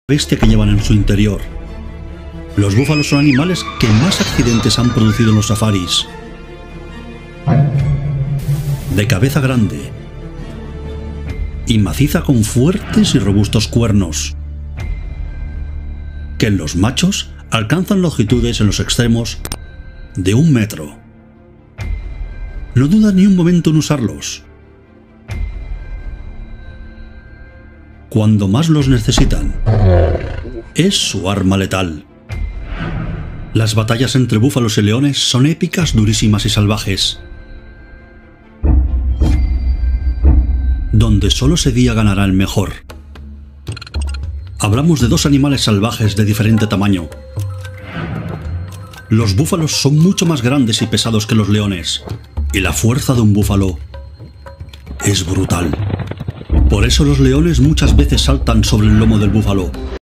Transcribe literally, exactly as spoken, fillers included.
bestia que llevan en su interior. Los búfalos son animales que más accidentes han producido en los safaris. De cabeza grande y maciza con fuertes y robustos cuernos, que en los machos alcanzan longitudes en los extremos de un metro. No duda ni un momento en usarlos. Cuando más los necesitan, es su arma letal. Las batallas entre búfalos y leones son épicas, durísimas y salvajes, donde solo ese día ganará el mejor. Hablamos de dos animales salvajes de diferente tamaño. Los búfalos son mucho más grandes y pesados que los leones, y la fuerza de un búfalo es brutal. Por eso los leones muchas veces saltan sobre el lomo del búfalo,